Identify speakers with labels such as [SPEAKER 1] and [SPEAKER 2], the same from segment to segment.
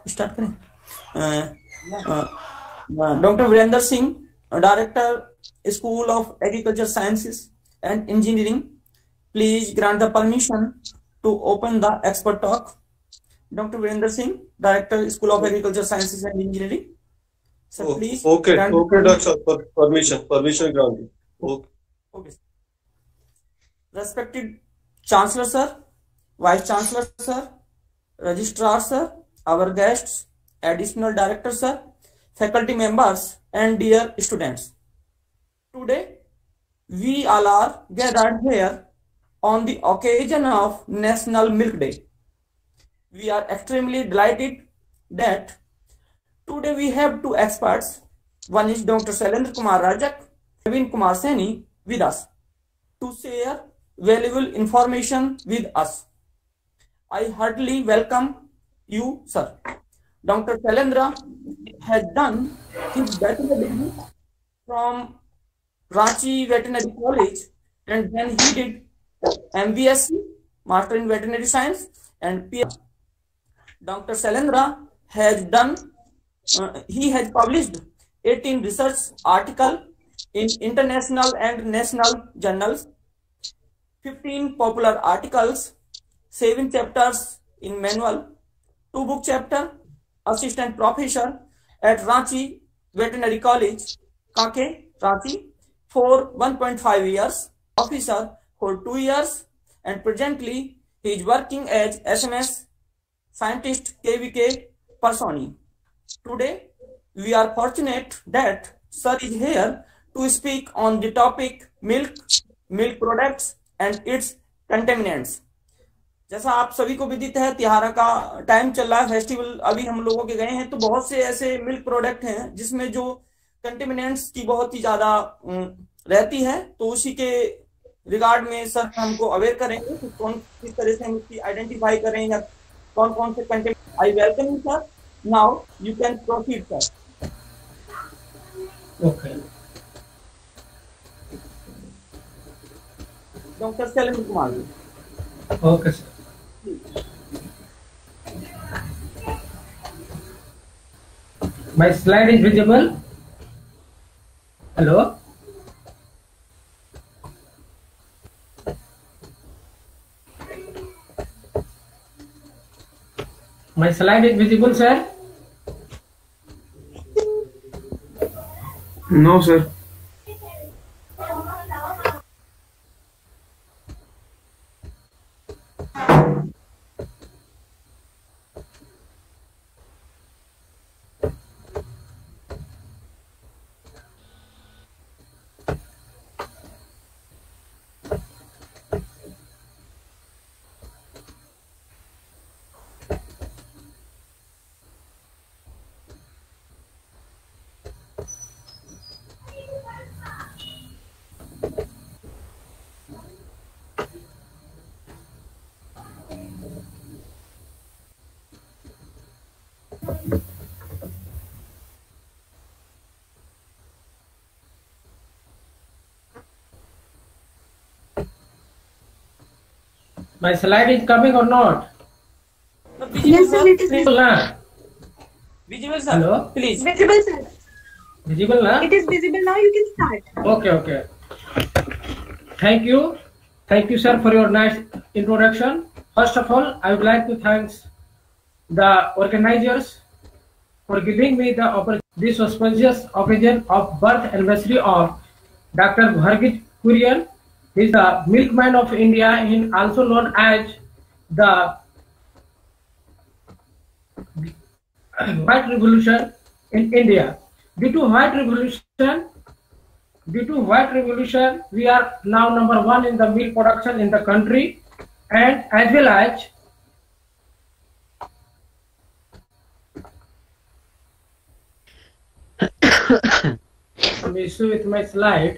[SPEAKER 1] Start करें। Doctor Virendra Singh, director school of agriculture sciences and engineering, please grant the permission to open the expert talk. Doctor Virendra Singh, director school of agriculture sciences and engineering, sir, please.
[SPEAKER 2] Okay, doctor, permission granted.
[SPEAKER 1] Okay. Respected Chancellor sir, Vice Chancellor sir, Registrar sir, our guests, Additional Director sir, faculty members, and dear students. Today, we all are gathered here on the occasion of National Milk Day. We are extremely delighted that today we have two experts. One is Dr. Shailendra Kumar Rajak, Praveen Kumar Saini with us to share valuable information with us. I heartily welcome you, sir. Dr. Shailendra has done his veterinary degree from Ranchi Veterinary College, and then he did MBSc, Master in Veterinary Science, and PhD. Dr. Shailendra has done he has published 18 research articles in international and national journals, 15 popular articles, 7 chapters in manual, 2 book chapter, assistant professor at Ranchi Veterinary College, Kanke, Ranchi, for 1.5 years, officer for 2 years, and presently he is working as SMS scientist KVK Personi. Today, we are fortunate that sir is here to speak on the topic milk products and its contaminants. जैसा आप सभी को विदित है, त्योहार का time चल रहा है, फेस्टिवल अभी हम लोगों के गए हैं, तो बहुत से ऐसे मिल्क प्रोडक्ट हैं जिसमें जो कंटेमिनेंट्स की बहुत ही ज्यादा रहती है, तो उसी के रिगार्ड में सर हमको अवेयर करेंगे कि कौन किस तरह से हम इसकी आइडेंटिफाई करें या कौन कौन से contaminant. I welcome you sir. Now you can proceed, sir.
[SPEAKER 3] Okay.
[SPEAKER 1] Dr. Shailendra Kumar.
[SPEAKER 3] Okay, sir. My slide is visible. Hello. My slide is visible, sir.
[SPEAKER 2] No, sir.
[SPEAKER 3] My slide is coming or not?
[SPEAKER 1] No, visible, sir.
[SPEAKER 3] It is visible, na?
[SPEAKER 1] Visible, sir.
[SPEAKER 3] Hello?
[SPEAKER 1] Please.
[SPEAKER 4] Visible, sir.
[SPEAKER 3] Visible, na?
[SPEAKER 4] It is visible now. You can start.
[SPEAKER 3] Okay. Thank you. Thank you, sir, for your nice introduction. First of all, I would like to thank the organizers for giving me the this auspicious occasion of birth anniversary of Dr. Bhargit Kurian. He is the milkman of India, and also known as the White Revolution in India. Due to White Revolution, we are now number 1 in the milk production in the country, and as well as some issue with my slide.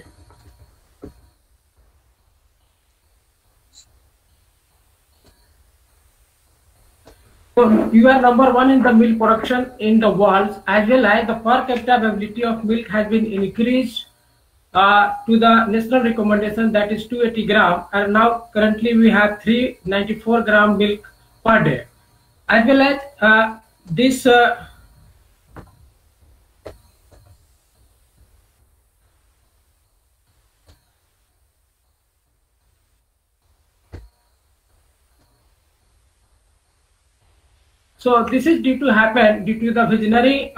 [SPEAKER 3] So you are number 1 in the milk production in the world, as well as the per capita availability of milk has been increased to the national recommendation, that is 280 gram, and now currently we have 394 gram milk per day. As well as this so this is due to happen due to the visionary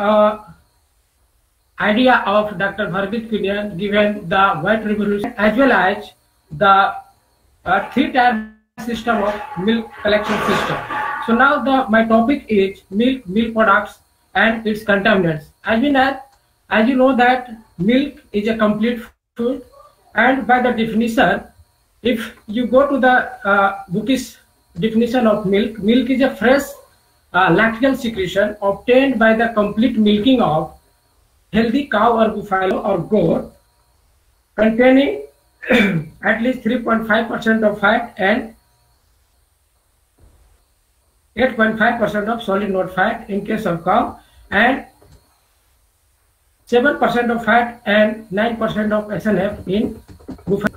[SPEAKER 3] idea of Dr. Bhargit Kunyan, given the white revolution as well as the three-tier system of milk collection system. So now my topic is milk products and its contaminants. As you know that milk is a complete food, and by the definition, if you go to the bookish definition of milk, milk is a fresh lacteal secretion obtained by the complete milking of healthy cow or buffalo or goat, containing at least 3.5% of fat and 8.5% of solid not fat in case of cow, and 7% of fat and 9% of SNF in buffalo.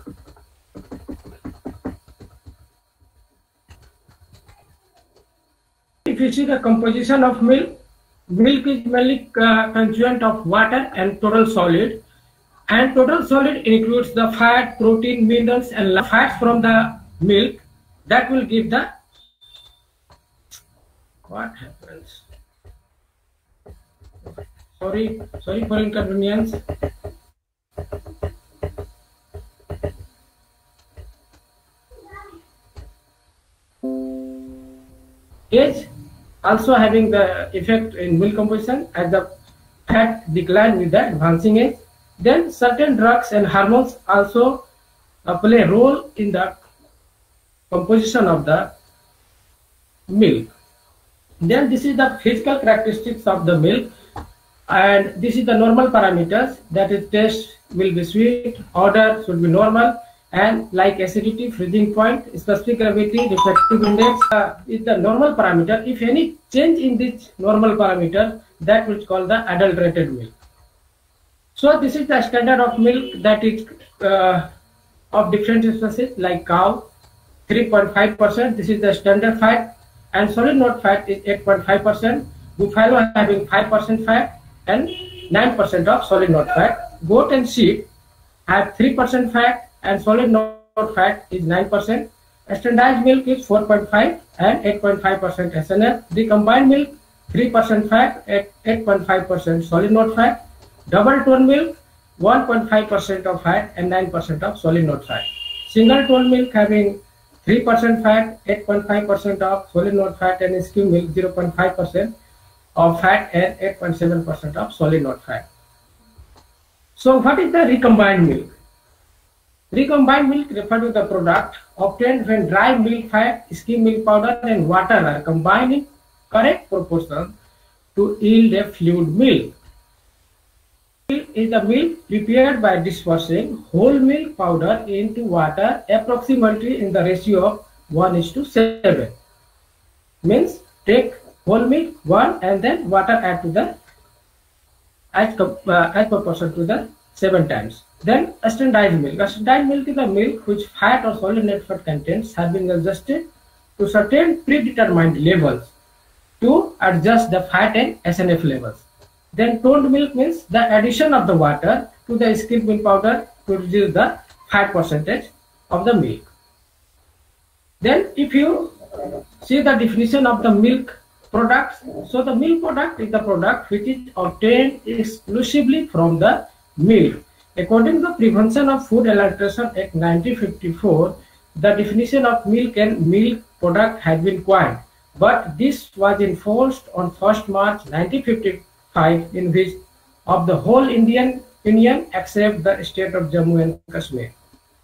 [SPEAKER 3] If you see the composition of milk, milk is mainly constituent of water and total solid, and total solid includes the fat, protein, minerals, and fats from the milk that will give the what happens. Sorry for inconvenience. Age also having the effect in milk composition as the fat decline with the advancing age. Then certain drugs and hormones also play a role in the composition of the milk. Then this is the physical characteristics of the milk, and this is the normal parameters, that is taste will be sweet, odor should be normal, and like acidity, freezing point, specific gravity, refractive index is the normal parameter. If any change in this normal parameter, that is called the adulterated milk. So this is the standard of milk that is of different species like cow, 3.5%. This is the standard fat, and solid not fat is 8.5%. Buffalo having 5% fat and 9% of solid not fat. Goat and sheep have 3% fat and solid not fat is 9%. Standardized milk is 4.5 and 8.5% SNF. The combined milk 3% fat at 8.5% solid not fat. Double tone milk 1.5% of fat and 9% of solid not fat. Single tone milk having 3% fat, 8.5% of solid not fat, and skim milk 0.5% of fat and 8.7% of solid not fat. So what is the recombined milk? Recombined milk refers to the product obtained when dry milk fat, skim milk powder, and water are combined in correct proportion to yield a fluid milk. Milk is the milk prepared by dispersing whole milk powder into water approximately in the ratio of 1:7. Means take whole milk 1 and then water add to the as proportion to the 7 times. Then standardized milk. Standardized milk is the milk which fat or solid net fat contents have been adjusted to certain predetermined levels to adjust the fat and SNF levels. Then toned milk means the addition of the water to the skimmed milk powder to reduce the fat percentage of the milk. Then if you see the definition of the milk products, so the milk product is the product which is obtained exclusively from the milk. According to the Prevention of Food Adulteration Act 1954, the definition of milk and milk product has been coined, but this was enforced on 1st March 1955 in which of the whole Indian Union except the state of Jammu and Kashmir.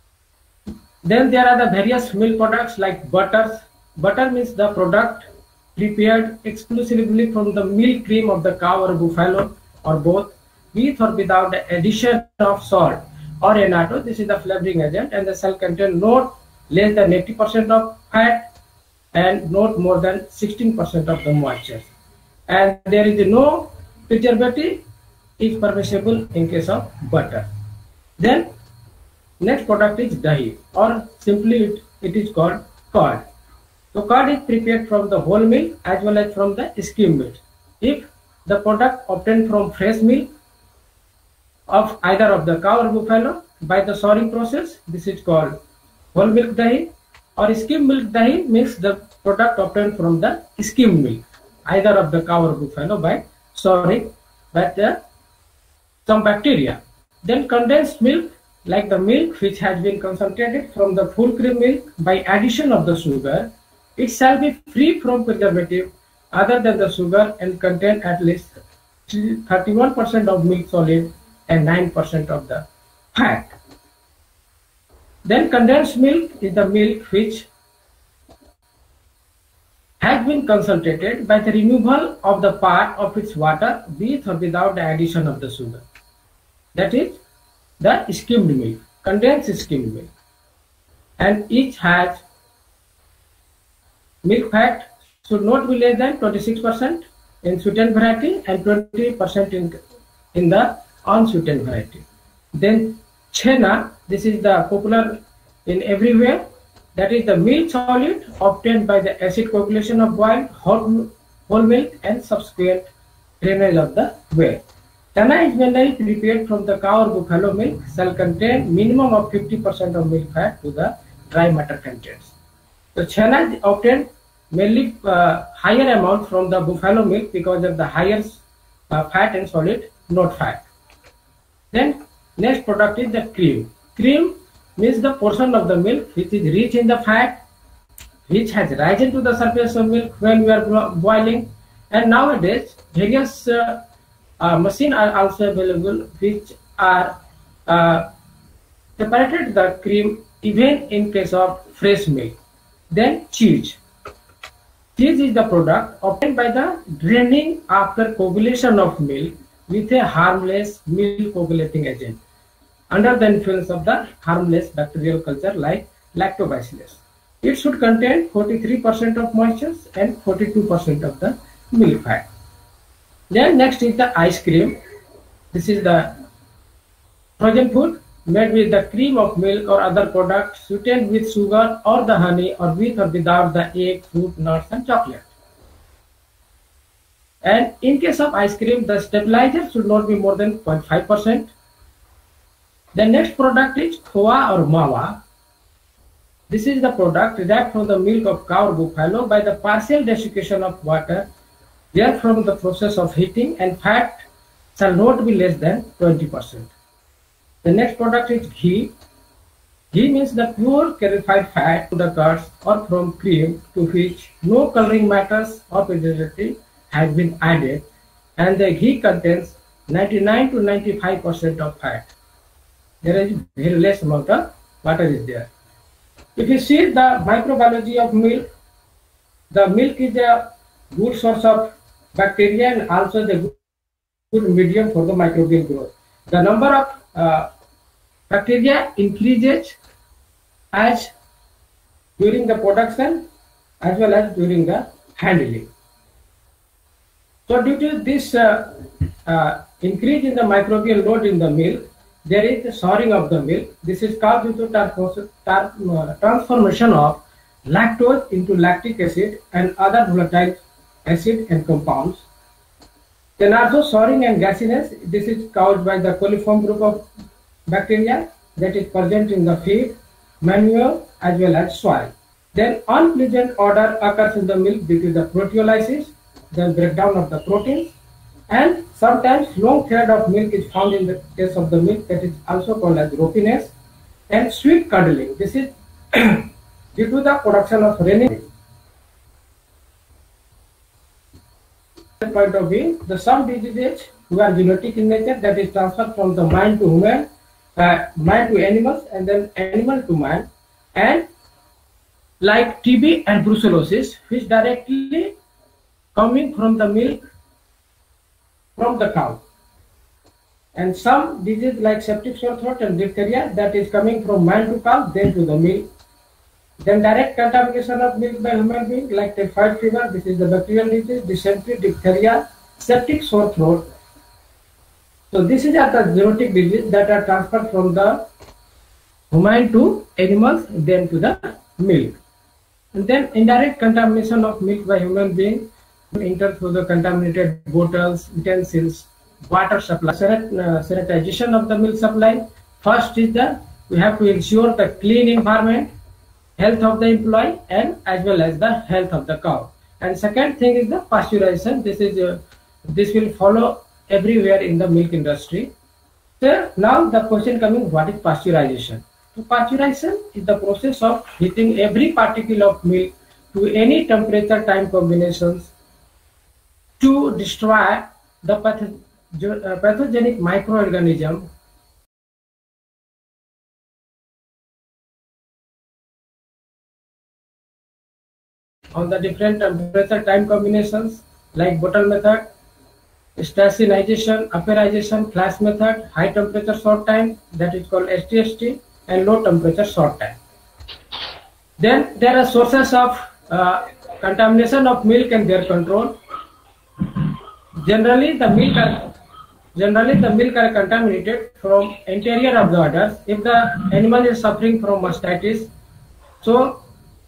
[SPEAKER 3] Then there are the various milk products like butters. Butter means the product prepared exclusively from the milk cream of the cow or buffalo or both, with or without the addition of salt or annatto. This is the flavoring agent, and the shall contain not less than 80% of fat and not more than 16% of the moisture. And there is no preservative is permissible in case of butter. Then next product is dahi, or simply it is called curd. So curd is prepared from the whole milk as well as from the skim milk. if the product obtained from fresh milk of either of the cow or buffalo by the souring process, this is called whole milk dahi, or skim milk dahi means the product obtained from the skim milk either of the cow or buffalo by souring by some bacteria. Then condensed milk, like the milk which has been concentrated from the full cream milk by addition of the sugar, it shall be free from preservative other than the sugar and contain at least 31% of milk solid and 9% of the fat. Then condensed milk is the milk which has been concentrated by the removal of the part of its water with or without the addition of the sugar. That is the skimmed milk, condensed skimmed milk. And each has milk fat should not be less than 26% in sweetened variety and 20% in the unsweetened variety. Then chena, this is the popular in everywhere. That is the milk solid obtained by the acid coagulation of boiled whole milk and subsequent drainage of the well. Chena is generally prepared from the cow or buffalo milk, shall contain minimum of 50% of milk fat to the dry matter contents. So chena is obtained mainly higher amount from the buffalo milk because of the higher fat and solid, not fat. Then next product is the cream. Cream means the portion of the milk which is rich in the fat, which has risen to the surface of milk when we are boiling. And nowadays various machines are also available which are separated the cream even in case of fresh milk. Then cheese. Cheese is the product obtained by the draining after coagulation of milk with a harmless milk coagulating agent under the influence of the harmless bacterial culture like lactobacillus. It should contain 43% of moisture and 42% of the milk fat. Then next is the ice cream. This is the frozen food made with the cream of milk or other products sweetened with sugar or the honey or with or without the egg, fruit, nuts and chocolate. And in case of ice cream, the stabilizer should not be more than 0.5%. The next product is khoa or mawa. This is the product derived from the milk of cow or buffalo by the partial desiccation of water, therefrom the process of heating, and fat shall not be less than 20%. The next product is ghee. Ghee means the pure clarified fat from the curds or from cream to which no coloring matters or preservative has been added, and the ghee contains 99 to 95% of fat. There is very less amount of water is there. If you see the microbiology of milk, the milk is a good source of bacteria and also the good medium for the microbial growth. The number of bacteria increases as during the production as well as during the handling. So due to this increase in the microbial load in the milk, there is the souring of the milk. This is caused due to transformation of lactose into lactic acid and other volatile acid and compounds. Then also souring and gasiness. This is caused by the coliform group of bacteria that is present in the feed, manure as well as soil. Then unpleasant odor occurs in the milk due to the proteolysis, the breakdown of the proteins, and sometimes long thread of milk is found in the case of the milk, that is also called as ropiness, and sweet curdling. This is due to the production of rennet. Point of view, the some diseases who are genetic in nature, that is transferred from the man to human, man to animals, and then animal to man, and like TB and brucellosis, which directly coming from the milk from the cow, and some disease like septic sore throat and diphtheria, that is coming from man to cow then to the milk. Then direct contamination of milk by human being like typhoid fever, this is the bacterial disease, dysentery, diphtheria, septic sore throat. So this is the zoonotic disease that are transferred from the human to animals then to the milk. And then indirect contamination of milk by human being enter through the contaminated bottles, utensils, water supply. Sanitization of the milk supply. First is that we have to ensure the clean environment, health of the employee, and as well as the health of the cow. And second thing is the pasteurization. This will follow everywhere in the milk industry. So now the question coming, what is pasteurization? So pasteurization is the process of heating every particle of milk to any temperature time combinations to destroy the pathogenic microorganism on the different temperature time combinations like bottle method, stationization, upperization, flash method, high temperature short time, that is called STST, and low temperature short time. Then there are sources of contamination of milk and their control. Generally the milk are contaminated from interior of the udders. If the animal is suffering from mastitis, so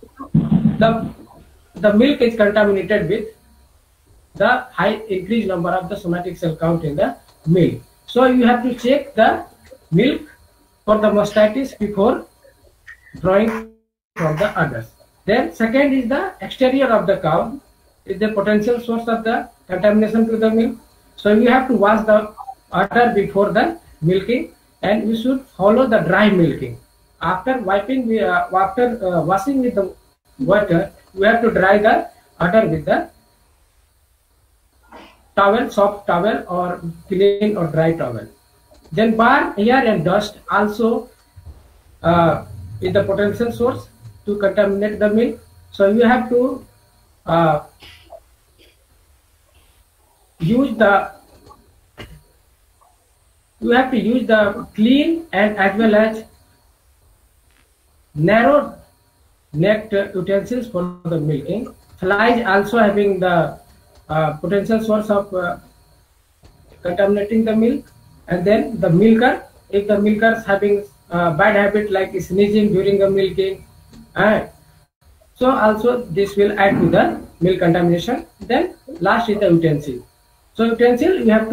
[SPEAKER 3] the milk is contaminated with the high increased number of the somatic cell count in the milk. So you have to check the milk for the mastitis before drawing from the udders. Then second is the exterior of the cow is the potential source of the contamination to the milk. So you have to wash the udder before the milking, and we should follow the dry milking. After washing with the water, we have to dry the udder with the towel, soft towel, or clean or dry towel. Then bar, air, and dust also is the potential source to contaminate the milk. So you have to use the clean and as well as narrow necked utensils for the milking. Flies also having the potential source of contaminating the milk. And then the milker, if the milker is having bad habit like sneezing during the milking, so also this will add to the milk contamination. Then last is the utensil. So utensil you have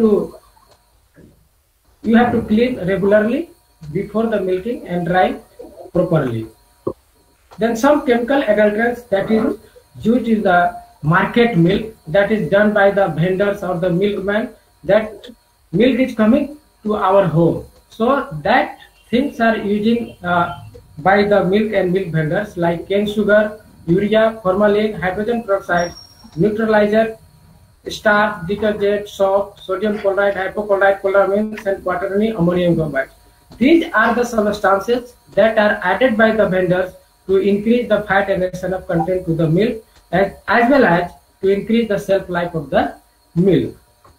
[SPEAKER 3] to clean regularly before the milking and dry properly. Then some chemical adulterants that is used in the market milk, that is done by the vendors or the milkman, that milk is coming to our home. So that things are using by the milk and milk vendors like cane sugar, urea, formalin, hydrogen peroxide, neutralizer, starch, detergent, soap, sodium chloride, hypochlorite, chloramines, and quaternary ammonium bromide. These are the substances that are added by the vendors to increase the fat and SNF content to the milk, as well as to increase the shelf life of the milk.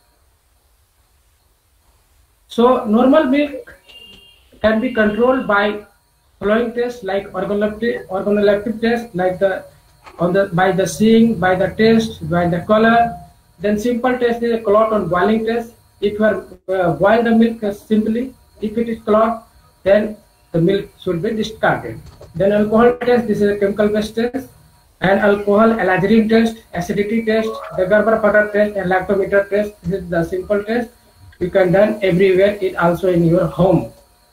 [SPEAKER 3] So normal milk can be controlled by following tests like organoleptic test, like by the seeing, by the taste, by the color. Then simple test is a clot on boiling test. If you are boil the milk simply, if it is clot, then the milk should be discarded. Then alcohol test, this is a chemical based test, and alcohol allergen test, acidity test, the Gerber-Feder test, and lactometer test. This is the simple test. You can done everywhere, it also in your home.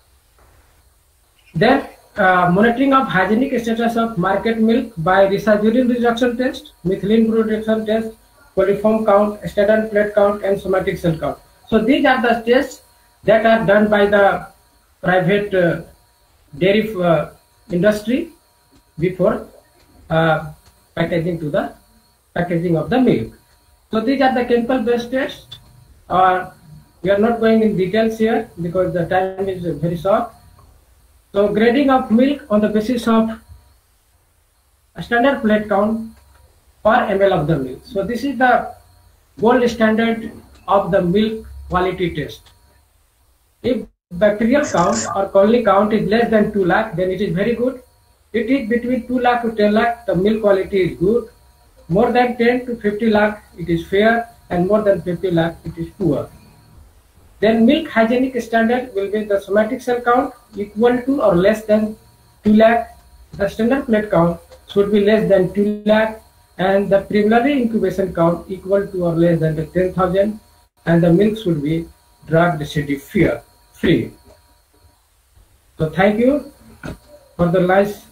[SPEAKER 3] Then monitoring of hygienic status of market milk by urine reduction test, methylene reduction test, coliform count, statin plate count, and somatic cell count. So these are the tests that are done by the private dairy industry before packaging of the milk. So these are the chemical based tests. We are not going in details here because the time is very short. So grading of milk on the basis of a standard plate count per ml of the milk. So this is the gold standard of the milk quality test. If bacterial count or colony count is less than 2 lakh, then it is very good. It is between 2 lakh to 10 lakh, the milk quality is good. More than 10 to 50 lakh, it is fair, and more than 50 lakh, it is poor. Then milk hygienic standard will be the somatic cell count equal to or less than 2 lakh. The standard plate count should be less than 2 lakh, and the preliminary incubation count equal to or less than 10,000, and the milk should be drug free. So thank you for the nice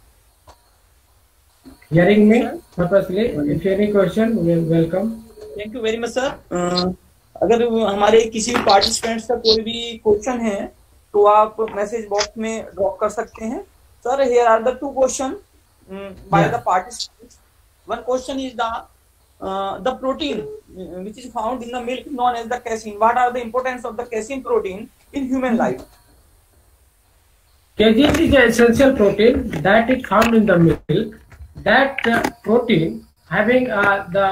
[SPEAKER 3] hearing me purposely. If you any question, we will welcome.
[SPEAKER 1] Thank you very much sir. अगर हमारे किसी भी participants का कोई भी question है तो आप मैसेज बॉक्स में ड्रॉप कर सकते हैं। Sir, here are the two question by the participants. One question is the protein which is found in the milk known as the casein. What are the importance of the casein protein in human life?
[SPEAKER 3] Casein is an essential protein that is found in the milk. That protein having the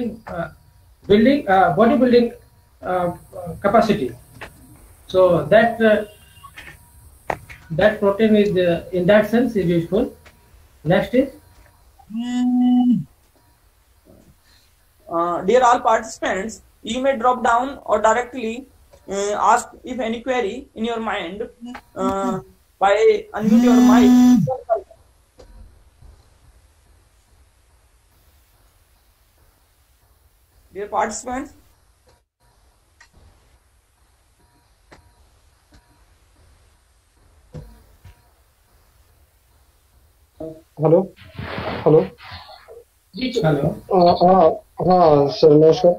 [SPEAKER 3] bodybuilding capacity. So that protein is in that sense is useful. Next is
[SPEAKER 1] dear all participants, you may drop down or directly ask if any query in your mind by unmute your mic. Dear participants,
[SPEAKER 5] hello hello
[SPEAKER 3] hello.
[SPEAKER 5] हाँ sir, नमस्कार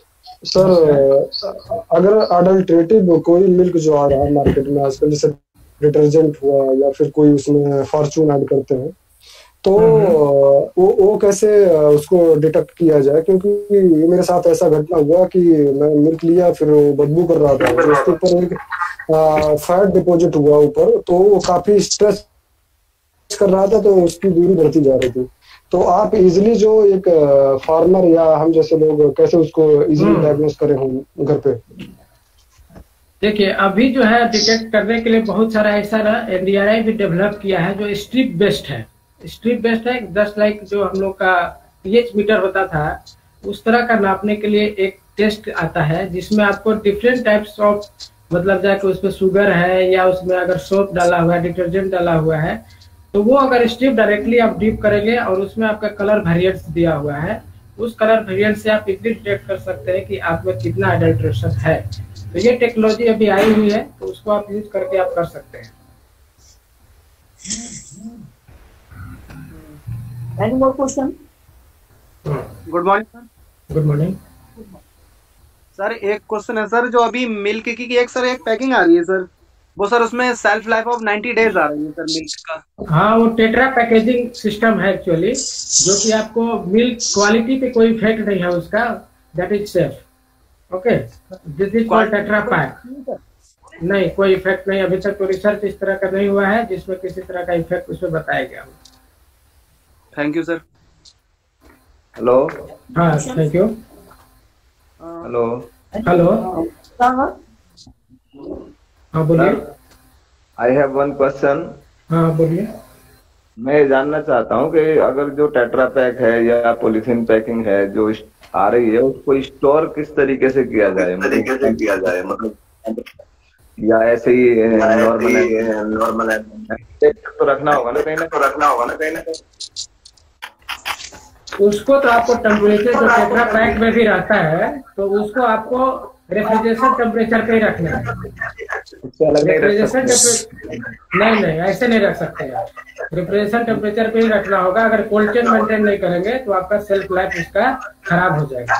[SPEAKER 5] sir. अगर adulterative कोई milk जो आ रहा है market में आजकल, जैसे डिटर्जेंट हुआ या फिर कोई उसमें फॉर्चून ऐड करते हैं, तो वो कैसे उसको डिटेक्ट किया जाए? क्योंकि मेरे साथ ऐसा घटना हुआ कि मैं मिल्क लिया, फिर वो बदबू कर रहा था, तो उसके ऊपर एक फैट डिपॉजिट हुआ ऊपर, तो वो काफी स्ट्रेस कर रहा था, तो उसकी दूरी बढ़ती जा रही थी। तो आप इजीली जो एक फार्मर या हम जैसे लोग कैसे उसको इजीली डायग्नोस करें हम घर पे?
[SPEAKER 3] देखिए, अभी जो है डिटेक्ट करने के लिए बहुत सारा ऐसा ना NDRI भी डेवलप किया है जो स्ट्रिप बेस्ड है। स्ट्रिप बेस्ड है, जस्ट लाइक जो हम लोग का pH मीटर होता था, उस तरह का नापने के लिए एक टेस्ट आता है जिसमें आपको डिफरेंट टाइप्स ऑफ, मतलब जाके उसमें शुगर है या उसमें अगर सोप डाला हुआ है, डिटर्जेंट डाला हुआ है, तो वो अगर स्ट्रिप डायरेक्टली आप डीप करेंगे और उसमें आपका कलर वेरिएंट्स दिया हुआ है, उस कलर वेरिएंट से आप इजीली डिटेक्ट कर सकते हैं कि आप में कितना अडल्ट्रेशन है। तो ये टेक्नोलॉजी अभी आई हुई है, तो उसको आप यूज करके आप कर सकते हैं।
[SPEAKER 1] any more question?
[SPEAKER 6] Good morning sir.
[SPEAKER 3] Good morning
[SPEAKER 6] sir, एक क्वेश्चन है सर, जो अभी मिल्क की एक सर एक पैकिंग आ रही है सर, वो सर उसमें सेल्फ लाइफ ऑफ 90 डेज आ रही है सर मिल्क का।
[SPEAKER 3] हाँ, वो टेट्रा पैकेजिंग सिस्टम है एक्चुअली, जो कि आपको मिल्क क्वालिटी पे कोई इफेक्ट नहीं है उसका, that is safe. Okay, this is called tetra pack. नहीं, कोई इफेक्ट नहीं, अभी तक तो रिसर्च इस तरह का नहीं हुआ है जिसमें किसी तरह का इफेक्ट उसमें बताया गया हो।
[SPEAKER 6] Thank you sir.
[SPEAKER 7] हेलो।
[SPEAKER 3] हाँ, थैंक यू।
[SPEAKER 7] हेलो।
[SPEAKER 3] हेलो, हाँ बोलिए।
[SPEAKER 7] I have one question.
[SPEAKER 3] हाँ बोलिए।
[SPEAKER 7] मैं ये जानना चाहता हूँ कि अगर जो टेट्रा पैक है या पॉलीथीन पैकिंग है जो आ रही है, उसको स्टोर किस तरीके से किया जाए? मतलब या ऐसे ही नॉर्मल तो रखना होगा ना कहीं ना।
[SPEAKER 3] उसको तो आपको टेम्परेचर जो टेट्रा पैक में भी रहता है, तो उसको आपको रेफ्रिजरेशन टेम्परेचर पे ही रखना है। रेफ्रिजरेशन नहीं, ऐसे नहीं रख सकते आप। रेफ्रिजरेशन टेम्परेचर पे ही रखना होगा। अगर कोल्ड चेन मेंटेन नहीं करेंगे तो आपका सेल्फ लाइफ उसका खराब हो जाएगा।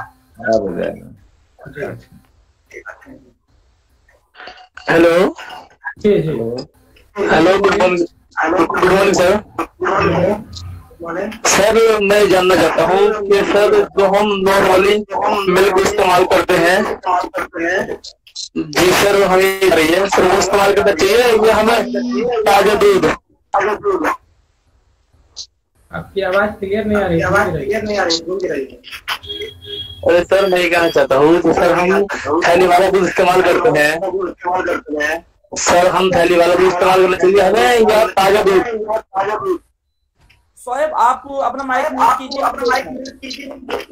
[SPEAKER 8] हेलो
[SPEAKER 3] जी।
[SPEAKER 8] Hello, good morning sir. Sir, मैं जानना चाहता हूँ कि सर जो हम नॉर्मली मिल्क इस्तेमाल करते हैं, जी सर, हमें रही है सर, वो इस्तेमाल करना चाहिए या हमें ताजा दूध?
[SPEAKER 3] आपकी आवाज क्लियर नहीं आ रही।
[SPEAKER 8] अरे सर, मैं ये कहना चाहता हूँ तो सर हम थैली वाला दूध इस्तेमाल करते हैं, सर हम थैली वाला दूध इस्तेमाल करना चाहिए हमें या ताजा दूध?
[SPEAKER 1] शोएब, आप अपना माइक म्यूट कीजिए।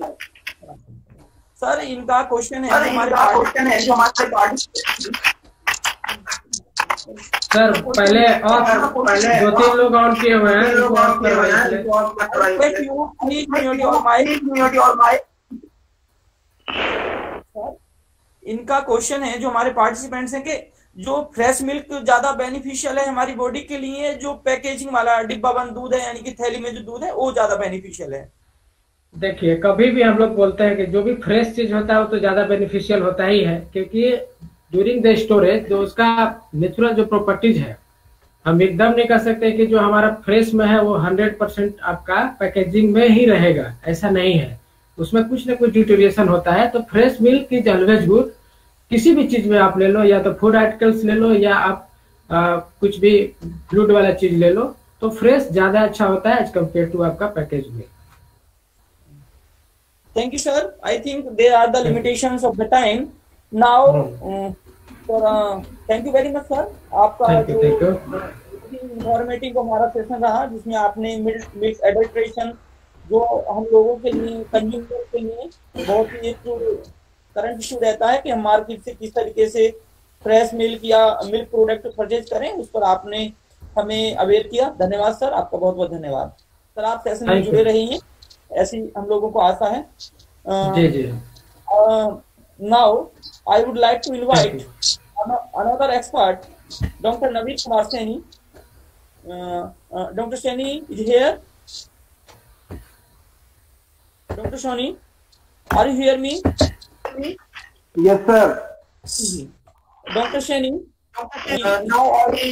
[SPEAKER 1] सर, इनका क्वेश्चन है, हमारे
[SPEAKER 3] सर पहले दो तीन लोग ऑन किए हुए हैं, इनको ऑफ करवाइए।
[SPEAKER 1] Request you, please mute your mic. Sir, इनका क्वेश्चन है जो हमारे पार्टिसिपेंट्स हैं कि जो फ्रेश मिल्क ज्यादा बेनिफिशियल है हमारी बॉडी के लिए, जो पैकेजिंग वाला डिब्बा बंद दूध है यानी कि थैली में जो दूध है वो ज्यादा बेनिफिशियल है?
[SPEAKER 3] देखिए, कभी भी हम लोग बोलते हैं कि जो भी फ्रेश चीज होता है वो तो ज्यादा बेनिफिशियल होता ही है, क्योंकि ड्यूरिंग द स्टोरेज जो उसका नेचुरल जो प्रॉपर्टीज है, हम एकदम नहीं कह सकते कि जो हमारा फ्रेश में है वो 100% आपका पैकेजिंग में ही रहेगा, ऐसा नहीं है। उसमें कुछ ना कुछ डिटेरिएशन होता है। तो fresh milk is always good. किसी भी चीज में आप ले लो, या तो फूड आर्टिकल्स ले लो, या आप कुछ भी फ्लूइड वाला चीज ले लो, तो फ्रेश ज्यादा अच्छा होता है एज कम्पेयर टू आपका पैकेज में।
[SPEAKER 1] Thank you, sir. I think there are the limitations of the time. Now, thank you very much, sir. आपका जो इंफॉर्मेटिव हमारा सेशन रहा, जिसमें आपने मिल्क एडल्ट्रेशन जो हम लोगों के लिए, कंज्यूमर के लिए बहुत ही एक करंट इशू रहता है कि हम मार्केट से किस तरीके से फ्रेश मिल्क या मिल्क प्रोडक्ट परचेज करें, उस पर आपने हमें अवेयर किया। धन्यवाद सर, आपका बहुत बहुत धन्यवाद। सर आप सेशन में जुड़े रहिए, ऐसी हम लोगों को आशा है।
[SPEAKER 3] जी।
[SPEAKER 1] Now I would like to invite another expert, doctor Naveen Kumar Saini. Doctor Saini is here. Doctor Saini, are you hear me?
[SPEAKER 9] Yes, sir.
[SPEAKER 1] Dr. Sheni, now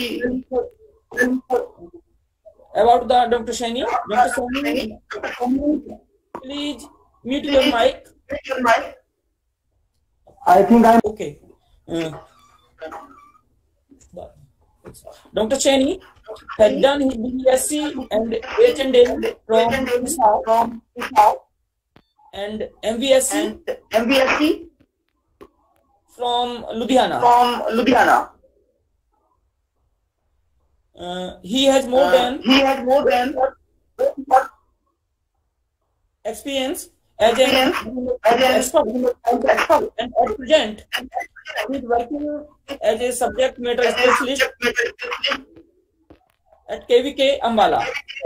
[SPEAKER 1] about the Dr. Sheni. Dr. Sheni, please mute your mic.
[SPEAKER 9] I think I'm
[SPEAKER 1] okay. Dr. Sheni has done his BSc and H&M from South and MVSc from Ludhiana. He has more than experience as an expert, and at present he is working as a subject matter specialist at KVK Ambala.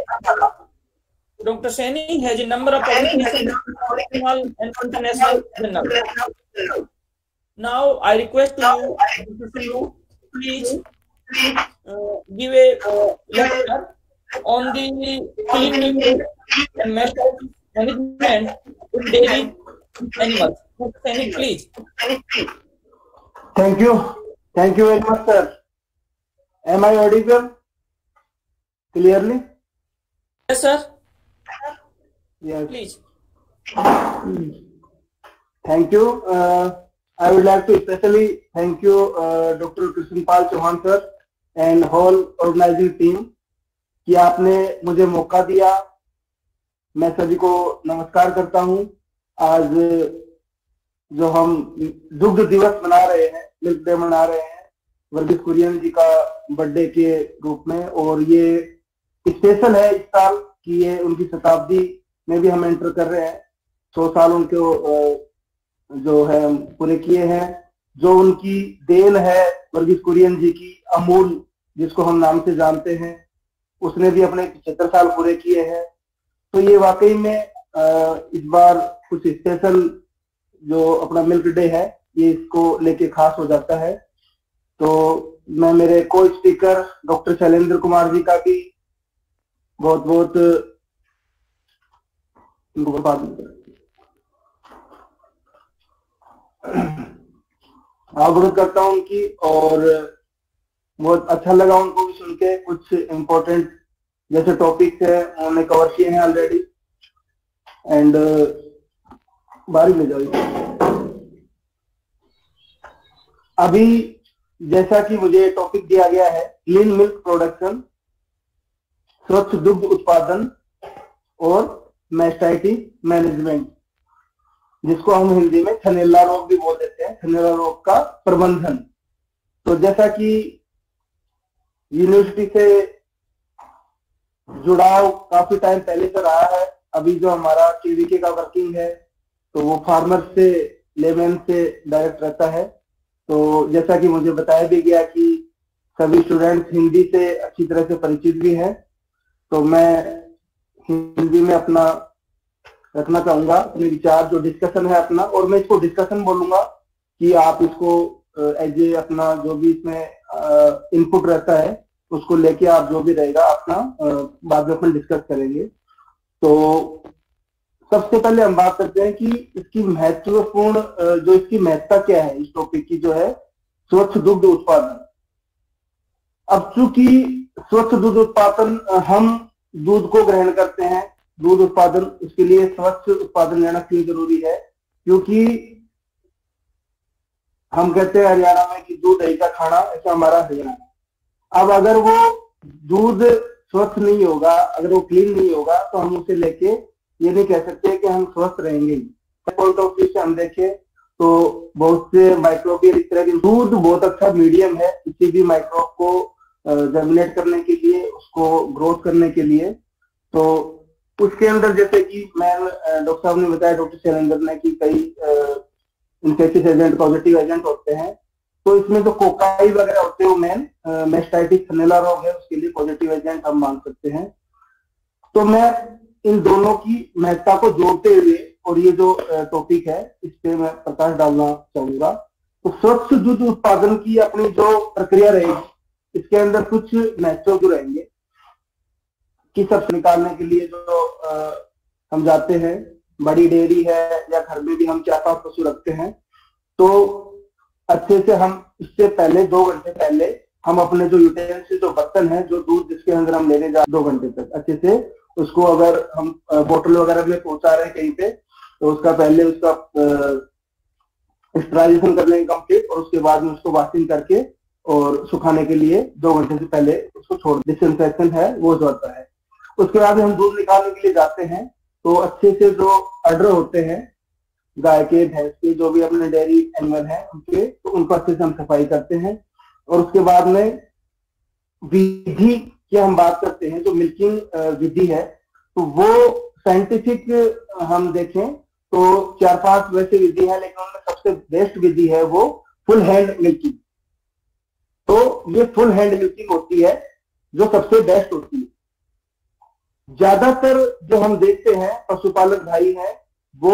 [SPEAKER 1] Dr. Saini has a number of publications in national and international journals. Now I request you, please give a lecture on the cleaning and management in dairy animals. Dr. Saini, please.
[SPEAKER 9] Thank you very much, sir. Am I audible clearly?
[SPEAKER 1] Yes, sir.
[SPEAKER 9] Yes.
[SPEAKER 1] Please.
[SPEAKER 9] Thank you. I would like to especially thank you, Dr. Krishnpal Chauhan sir and whole organizing team कि आपने मुझे मौका दिया। मैं सभी को नमस्कार करता हूँ। आज जो हम दुग्ध दिवस मना रहे हैं, मिल्क डे मना रहे हैं, वर्गीस कुरियन जी का बर्थडे के रूप में, और ये स्पेशल है इस साल कि ये उनकी शताब्दी में भी हम एंटर कर रहे हैं। 100 साल उनको जो है पूरे किए हैं। जो उनकी देन है वर्गीस कुरियन जी की, अमूल जिसको हम नाम से जानते हैं, उसने भी अपने 75 साल पूरे किए हैं। तो ये वाकई में इस बार कुछ स्पेशल जो अपना मिल्क डे है ये इसको लेके खास हो जाता है। तो मैं मेरे को स्पीकर डॉक्टर शैलेंद्र कुमार जी का भी बहुत बहुत आग्रह करता हूं उनकी, और बहुत अच्छा लगा उनको भी सुन के। कुछ इम्पोर्टेंट जैसे टॉपिक है उन्होंने कवर किए हैं ऑलरेडी। एंड बारी ले जाओ। अभी जैसा कि मुझे टॉपिक दिया गया है क्लीन मिल्क प्रोडक्शन, स्वच्छ दुग्ध उत्पादन और मैस्टाइटिस मैनेजमेंट, जिसको हम हिंदी में थनैला रोग भी बोल देते हैं, थनैला रोग का प्रबंधन। तो जैसा कि यूनिवर्सिटी से जुड़ाव काफी टाइम पहले से रहा है, अभी जो हमारा केवीके का वर्किंग है तो वो फार्मर से, लेमैन से डायरेक्ट रहता है। तो जैसा कि मुझे बताया भी गया कि सभी स्टूडेंट्स हिंदी से अच्छी तरह से परिचित भी हैं, तो मैं हिंदी में अपना रखना चाहूंगा अपने विचार, जो डिस्कशन है अपना, और मैं इसको डिस्कशन बोलूंगा कि आप इसको एज ए अपना जो भी इसमें इनपुट रहता है उसको लेके आप जो भी रहेगा अपना बाद में अपन डिस्कस करेंगे। तो सबसे पहले हम बात करते हैं कि इसकी महत्वपूर्ण जो इसकी महत्ता क्या है, इस टॉपिक की जो है स्वच्छ दुग्ध उत्पादन। अब चूंकि स्वच्छ दूध उत्पादन, हम दूध को ग्रहण करते हैं, दूध उत्पादन, उसके लिए स्वच्छ उत्पादन लेना क्यों जरूरी है? क्योंकि हम कहते हैं हरियाणा में कि दूध दही का खाना, ऐसा हमारा हरियाणा। अब अगर वो दूध स्वच्छ नहीं होगा, अगर वो क्लीन नहीं होगा, तो हम उसे लेके ये नहीं कह सकते कि हम स्वस्थ रहेंगे। पॉइंट ऑफ व्यू से हम देखें तो बहुत से माइक्रोबियल इस तरह के, दूध बहुत अच्छा मीडियम है किसी भी माइक्रोब को जर्मिनेट करने के लिए, उसको ग्रोथ करने के लिए। तो उसके अंदर जैसे कि मैं डॉक्टर साहब ने बताया, डॉक्टर शैलेंद्र ने, कि कई इन्फेक्शियस एजेंट, पॉजिटिव एजेंट होते हैं। तो इसमें जो कोकाई वगैरह होते हैं वो मेन मेस्टाइटिस थनैला रोग है, उसके लिए पॉजिटिव एजेंट हम मान सकते हैं। तो मैं इन दोनों की महत्ता को जोड़ते हुए और ये जो टॉपिक है इस पे मैं प्रकाश डालना चाहूंगा। तो स्वच्छ दूध उत्पादन की अपनी जो प्रक्रिया रहेगी, इसके अंदर कुछ महत्व जो रहेंगे कि सबसे निकालने के लिए जो हम जाते हैं, बड़ी डेयरी है या घर में भी हम 4-5 पशु रखते हैं, तो अच्छे से हम इससे पहले 2 घंटे पहले हम अपने जो यूटेंसिल, जो बर्तन है, जो दूध जिसके अंदर हम लेने जा 2 घंटे तक अच्छे से उसको, अगर हम बोतल वगैरह में पहुंचा रहे हैं कहीं पे, तो उसका पहले उसका स्टराइजेशन कर लेंगे कंप्लीट, और उसके बाद में उसको वॉशिंग करके और सुखाने के लिए 2 घंटे से पहले उसको छोड़, डिसइंफेक्शन है वो होता है। उसके बाद हम दूध निकालने के लिए जाते हैं, तो अच्छे से जो अडर होते हैं गाय के, भैंस के, जो भी अपने डेयरी एनिमल है उनके, तो उनको अच्छे से हम सफाई करते हैं। और उसके बाद में विधि की हम बात करते हैं, जो मिल्किंग विधि है, तो वो साइंटिफिक हम देखें तो 4-5 वैसे विधि है, लेकिन उनमें सबसे बेस्ट विधि है वो फुल हैंड मिल्किंग। तो ये फुल हैंड मिल्किंग होती है जो सबसे बेस्ट होती है। ज्यादातर जो हम देखते हैं पशुपालक भाई हैं वो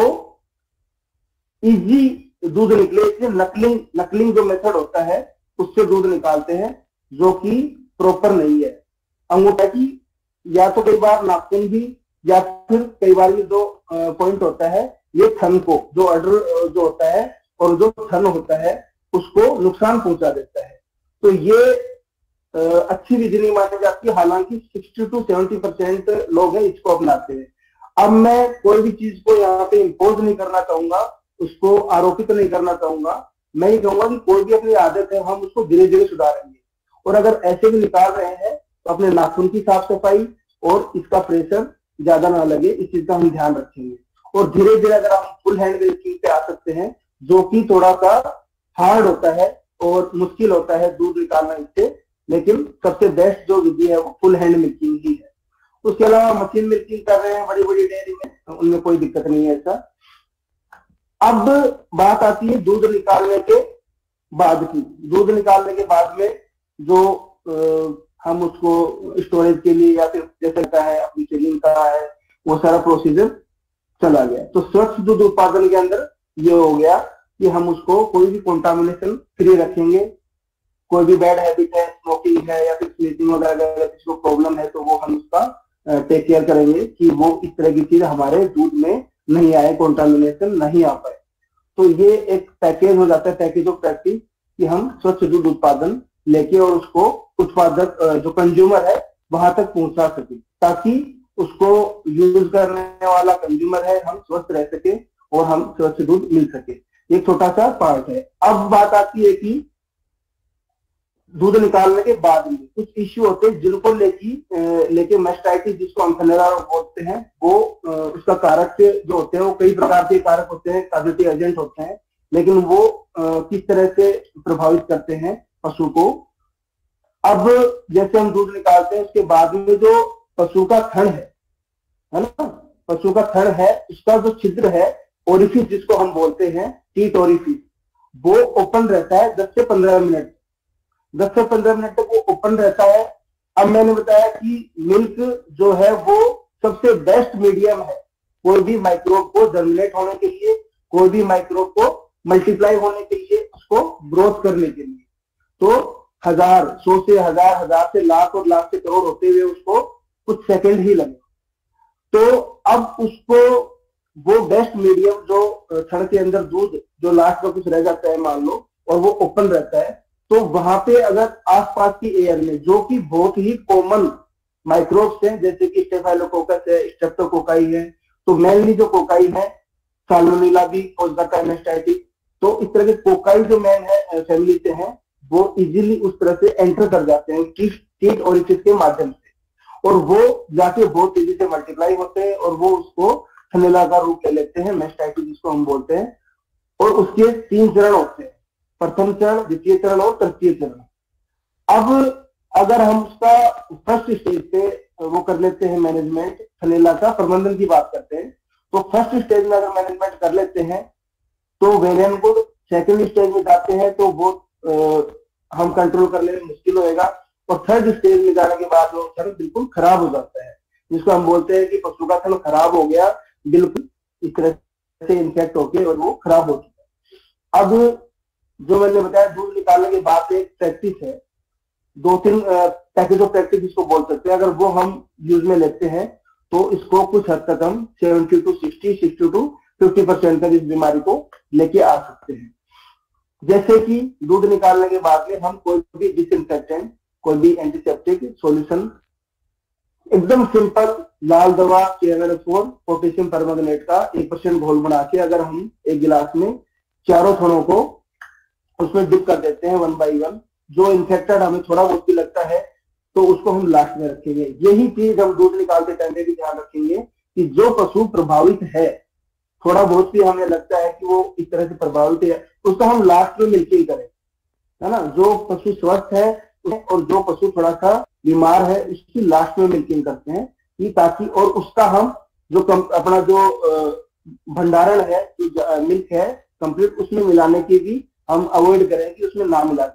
[SPEAKER 9] इजी दूध निकले, इसलिए नकलिंग जो मेथड होता है उससे दूध निकालते हैं, जो कि प्रॉपर नहीं है। अंगूठा की या तो कई बार नाखून भी, या फिर कई बार ये 2 पॉइंट होता है, ये थन को, जो अडर जो होता है और जो थन होता है उसको नुकसान पहुंचा देता है। तो ये अच्छी विधि नहीं मानी जाती, हालांकि 60 to 70% लोग हैं इसको अपनाते हैं। अब मैं कोई भी चीज को यहाँ पे इम्पोज नहीं करना चाहूंगा, उसको आरोपित नहीं करना चाहूंगा। मैं ये कहूंगा कि कोई भी अपनी आदत है हम उसको धीरे धीरे सुधारेंगे, और अगर ऐसे भी निकाल रहे हैं तो अपने नाखून की साफ सफाई और इसका प्रेशर ज्यादा ना लगे, इस चीज का हम ध्यान रखेंगे। और धीरे धीरे अगर हम फुल हैंड मिल्किंग पे आ सकते हैं, जो कि थोड़ा सा हार्ड होता है और मुश्किल होता है दूध निकालना इससे, लेकिन सबसे बेस्ट जो विधि है वो फुल हैंड मिल्किंग ही है। उसके अलावा मशीन मिल्किंग कर रहे हैं बड़ी बड़ी डेयरी में, उनमें कोई दिक्कत नहीं है ऐसा। अब बात आती है दूध निकालने के बाद की। दूध निकालने के बाद में जो हम उसको स्टोरेज के लिए या फिर जैसे होता है अपनी चिलिंग का है, वो सारा प्रोसीजर चला गया। तो स्वच्छ दूध उत्पादन के अंदर ये हो गया कि हम उसको कोई भी कंटामिनेशन फ्री रखेंगे। कोई भी बैड हैबिट है, स्मोकिंग है या फिर स्लीपिंग वगैरह, अगर किसी को प्रॉब्लम है तो वो हम उसका टेक केयर करेंगे कि वो इस तरह की चीज हमारे दूध में नहीं आए, कंटामिनेशन नहीं आ पाए। तो ये एक पैकेज हो जाता है, पैकेज ऑफ प्रैक्टिस, कि हम स्वच्छ दूध उत्पादन लेके और उसको उत्पादक जो कंज्यूमर है वहां तक पहुंचा सके, ताकि उसको यूज करने वाला कंज्यूमर है हम स्वस्थ रह सके और हम स्वच्छ दूध मिल सके। एक छोटा सा पार्ट है। अब बात आती है कि दूध निकालने के बाद में कुछ इश्यू होते हैं जिनको लेके मेस्टाइटिस, जिसको हम थनैला रोग बोलते हैं, वो उसका कारक जो होते हैं वो कई प्रकार के कारक होते हैं, पॉजिटिव एजेंट होते हैं, लेकिन वो किस तरह से प्रभावित करते हैं पशु को। अब जैसे हम दूध निकालते हैं उसके बाद में जो पशु का थन है ना, पशु का थन है, उसका जो छिद्र है, ओरिफिस जिसको हम बोलते हैं, टीट ओरिफिस, वो ओपन रहता है 10 से 15 मिनट। 10 से 15 मिनट तक वो ओपन रहता है। अब मैंने बताया कि मिल्क जो है वो सबसे बेस्ट मीडियम है कोई भी माइक्रोब को जर्मिनेट होने के लिए, कोई भी माइक्रोब को मल्टीप्लाई होने के लिए, उसको ग्रोथ करने के लिए। तो 1000, 100 से 1000, 1000 से लाख और लाख से करोड़ होते हुए उसको कुछ सेकंड ही लगे। तो अब उसको वो बेस्ट मीडियम जो थड़ के अंदर दूध जो लास्ट में कुछ रह जाता है मान लो, और वो ओपन रहता है, तो वहां पे अगर आसपास की एयर में जो कि बहुत ही कॉमन माइक्रोब्स हैं जैसे कि स्टेफाइलोकोकस है, स्ट्रेप्टोकोकाई है, तो मेनली जो कोकाई है, साल्मोनेला भी कॉज करता है मेस्टाइटिस। तो इस तरह के कोकाई जो मेन है फैमिली से हैं वो इजीली उस तरह से एंटर कर जाते हैं कीट ओरिफिस के माध्यम से, और वो जाके बहुत तेजी से मल्टीप्लाई होते हैं और वो उसको थनैला का रूप ले लेते हैं, मेस्टाइटिस जिसको हम बोलते हैं। और उसके 3 चरण होते हैं, प्रथम चरण, द्वितीय चरण और तृतीय चरण। अब अगर हम उसका फर्स्ट स्टेज पे वो कर लेते हैं मैनेजमेंट, थनैला का प्रबंधन की बात करते हैं, तो फर्स्ट स्टेज में अगर मैनेजमेंट कर लेते हैं तो well and good. Second stage में जाते हैं तो वो हम कंट्रोल कर लेना मुश्किल होएगा, और थर्ड स्टेज में जाने के बाद वो थन बिल्कुल खराब हो जाता है, जिसको हम बोलते हैं कि पशु का थन खराब हो गया, बिल्कुल इस तरह से इन्फेक्ट होके और वो खराब हो चुका है। अब जो मैंने बताया दूध निकालने के बाद एक प्रैक्टिस है, 2-3 पैकेज ऑफ प्रैक्टिस इसको बोल सकते हैं। अगर वो हम यूज में लेते हैं तो इसको कुछ हद तक हम 70 to 60 to 50% तक इस बीमारी को लेके आ सकते हैं। जैसे कि दूध निकालने के बाद में हम कोई भी डिसइंफेक्टेंट, कोई भी एंटीसेप्टिक सॉल्यूशन, एकदम सिंपल लाल दवा KMnO4 पोटेशियम परमंगनेट का 1% घोल बना के अगर हम एक गिलास में चारों थनों को उसमें डिप कर देते हैं 1 by 1, जो इन्फेक्टेड हमें थोड़ा बहुत भी लगता है तो उसको हम लास्ट में रखेंगे। यही चीज हम दूध निकालते टाइम में भी ध्यान रखेंगे कि जो पशु प्रभावित है, थोड़ा बहुत भी हमें लगता है कि वो इस तरह से प्रभावित है, उसको हम लास्ट में मिल्किंग करें, है ना। जो पशु स्वस्थ है और जो पशु थोड़ा सा बीमार है उसकी लास्ट में मिल्किंग करते हैं, ये ताकि और उसका हम जो अपना जो भंडारण है, जो मिल्क है कंप्लीट, उसमें मिलाने की भी हम अवॉइड करें कि उसमें ना मिला।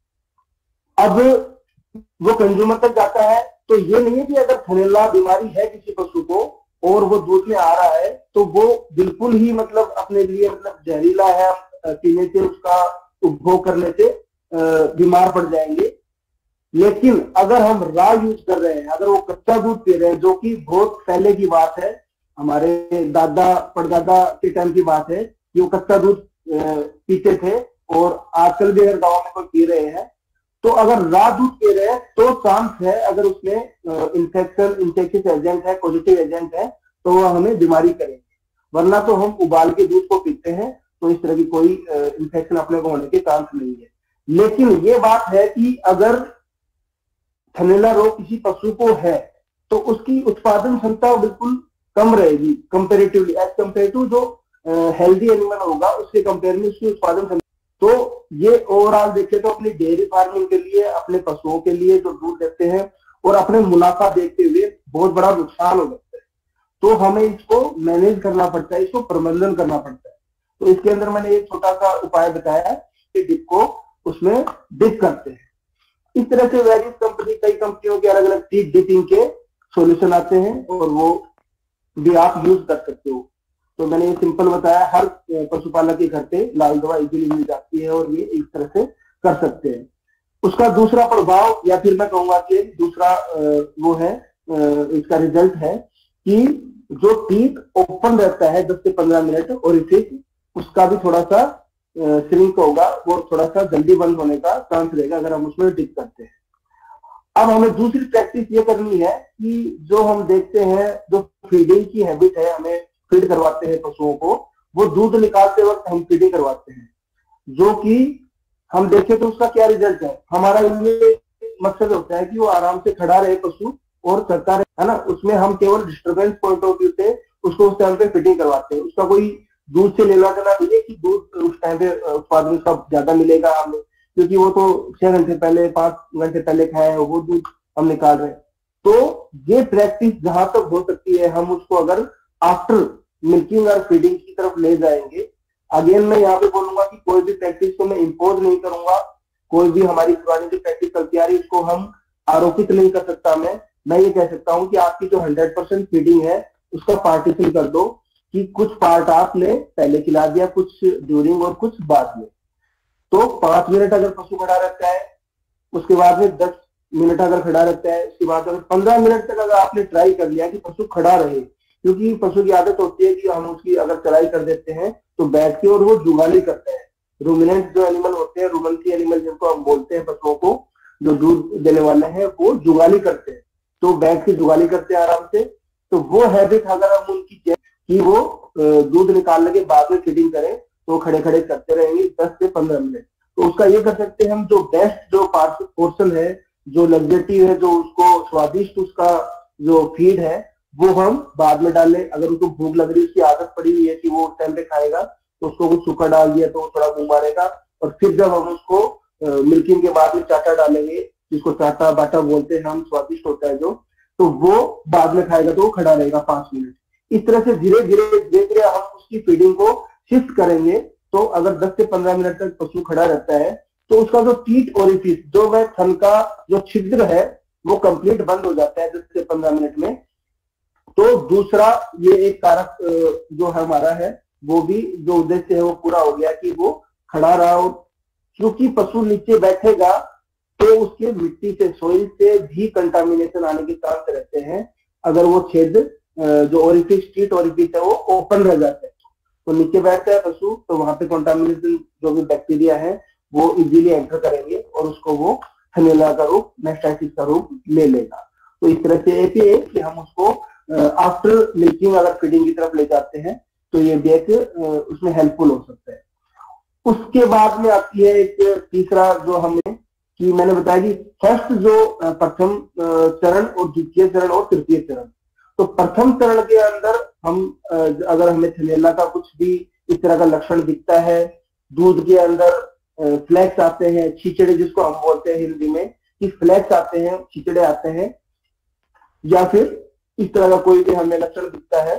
[SPEAKER 9] अब वो कंज्यूमर तक जाता है तो ये नहीं है कि अगर थनैला बीमारी है किसी पशु को और वो दूध में आ रहा है तो वो बिल्कुल ही मतलब अपने लिए मतलब जहरीला है, पीने से उसका उपभोग करने से बीमार पड़ जाएंगे। लेकिन अगर हम रॉ यूज कर रहे हैं, अगर वो कच्चा दूध पी रहे हैं, जो कि बहुत पहले की बात है, हमारे दादा परदादा के टाइम की बात है कि वो कच्चा दूध पीते थे और आजकल भी अगर गाँव में कोई पी रहे हैं, तो अगर रॉ दूध पी रहे हैं तो चांस है अगर उसमें इन्फेक्शियस एजेंट है, पॉजिटिव एजेंट है, तो वो हमें बीमारी करेंगे। वरना तो हम उबाल के दूध को पीते हैं तो इस तरह की कोई इन्फेक्शन अपने को होने के चांस नहीं है। लेकिन ये बात है कि अगर थनैला रोग किसी पशु को है तो उसकी उत्पादन क्षमता बिल्कुल कम रहेगी कंपेरेटिवली, एज कम्पेयर टू जो हेल्दी एनिमल होगा उसके कंपेयर में उसकी उत्पादन क्षमता। तो ये ओवरऑल देखें तो अपनी डेयरी फार्मिंग के लिए, अपने पशुओं के लिए जो दूध देते हैं और अपने मुनाफा देखते हुए बहुत बड़ा नुकसान हो जाता है। तो हमें इसको मैनेज करना पड़ता है, इसको प्रबंधन करना पड़ता है। तो इसके अंदर मैंने एक छोटा सा उपाय बताया कि डिप को उसमें डिप करते हैं। इस तरह से वेरियस कंपनी, कई कंपनियों के अलग अलग डिपिंग के सॉल्यूशन आते हैं और वो भी आप यूज कर सकते हो। तो मैंने ये सिंपल बताया, हर पशुपालक के घर पे लाल दवा इजीली मिल जाती है और ये इस तरह से कर सकते हैं। उसका दूसरा प्रभाव या फिर मैं कहूंगा कि दूसरा वो है इसका रिजल्ट है कि जो टीथ ओपन रहता है 10 से 15 मिनट और इसे उसका भी थोड़ा सा श्रिंक होगा, वो थोड़ा सा जल्दी बंद होने का चांस रहेगा अगर हम उसमें डिप करते हैं। अब हमें दूसरी प्रैक्टिस ये करनी है कि जो हम देखते हैं जो फीडिंग की हैबिट है, हमें फीड करवाते हैं पशुओं को, वो दूध निकालते वक्त हम फीडिंग करवाते हैं, जो कि हम देखें तो उसका क्या रिजल्ट है। हमारा ये मकसद होता है कि वो आराम से खड़ा रहे पशु और चलता रहे, है ना। उसमें हम केवल डिस्टर्बेंस पॉइंट ऑफ व्यू से उसको उस टाइम पे फीडिंग करवाते हैं। उसका कोई दूध से लेना देना नहीं है कि दूध उस टाइम पे उत्पादन उसका ज्यादा मिलेगा हमें, क्योंकि वो तो 6 घंटे पहले, 5 घंटे पहले खाया वो दूध हम निकाल रहे हैं। तो ये प्रैक्टिस जहां तक हो सकती है हम उसको अगर आफ्टर मिल्किंग और फीडिंग की तरफ ले जाएंगे। अगेन मैं यहाँ पे बोलूंगा कि कोई भी प्रैक्टिस को मैं इम्पोज नहीं करूंगा, कोई भी हमारी पुरानी जो प्रैक्टिस चलती आ रही है उसको हम आरोपित नहीं कर सकता। मैं ये कह सकता हूँ कि आपकी जो 100% फीडिंग है उसका पार्टीशन कर दो कि कुछ पार्ट आपने पहले खिला दिया, कुछ ड्यूरिंग और कुछ बाद में। तो 5 मिनट अगर पशु खड़ा रहता है, उसके बाद में 10 मिनट अगर खड़ा रहता है, उसके बाद अगर 15 मिनट तक अगर आपने ट्राई कर लिया कि पशु खड़ा रहे, क्योंकि पशु की आदत होती है कि हम उसकी अगर चढ़ाई कर देते हैं तो बैठ के और वो जुगाली करते हैं। रूमिनेंट जो एनिमल होते हैं, रूमनसी एनिमल जिनको हम बोलते हैं, पशुओं को जो दूध देने वाले हैं, वो जुगाली करते हैं, तो बैठ के जुगाली करते हैं आराम से। तो वो हैबिट अगर हम उनकी कि वो दूध निकालने के बाद में फीडिंग करें तो खड़े खड़े करते रहेंगे 10 से 15 मिनट। तो उसका ये कर सकते हैं हम, जो बेस्ट जो पोर्शन है, जो लग्जरिटिव है, जो उसको स्वादिष्ट उसका जो फीड है, वो हम बाद में डालें। अगर उनको भूख लग रही है, उसकी आदत पड़ी हुई है कि वो उस टाइम पे खाएगा, तो उसको कुछ सूखा डाल दिया तो वो थोड़ा मुंह मारेगा, और फिर जब हम उसको मिल्किंग के बाद में चाटा डालेंगे, जिसको चाटा बाटा बोलते हैं हम, स्वादिष्ट होता है जो, तो वो बाद में खाएगा तो वो खड़ा रहेगा 5 मिनट। इस तरह से धीरे धीरे हम उसकी फीडिंग को शिफ्ट करेंगे। तो अगर 10 से 15 मिनट तक पशु खड़ा रहता है तो उसका जो टीट ओरिफिस, जो वह थन का जो छिद्र है, वो कंप्लीट बंद हो जाता है 10 से 15 मिनट में। तो दूसरा ये एक कारक जो हमारा है, वो भी जो उद्देश्य है वो पूरा हो गया कि वो खड़ा रहा। और क्योंकि पशु नीचे बैठेगा तो उसके मिट्टी से, सोइल से भी कंटामिनेशन आने के चांस रहते हैं। अगर वो छेद जो ओरिफिस, टीट ओरिफिस है, वो ओपन रह जाता है, तो नीचे बैठता है पशु, तो वहां पे कंटामिनेशन जो भी बैक्टीरिया है वो इजीली एंटर करेंगे और उसको वो थनैला का रूप, मैस्टाइटिस का रूप ले लेगा। तो इस तरह से एक है कि हम उसको आफ्टर मिल्किंग अगर फीडिंग की तरफ ले जाते हैं तो ये भी एक उसमें हेल्पफुल हो सकता है। उसके बाद में आती है एक तीसरा जो हमें, कि मैंने बताया कि फर्स्ट जो प्रथम चरण और द्वितीय चरण और तृतीय चरण। तो प्रथम चरण के अंदर हम अगर हमें थनैला का कुछ भी इस तरह का लक्षण दिखता है, दूध के अंदर फ्लैक्स आते हैं, छींचड़े जिसको हम बोलते हैं हिंदी में, कि फ्लैक्स आते हैं, छींचड़े आते हैं, या फिर इस तरह का कोई भी हमें लक्षण दिखता है,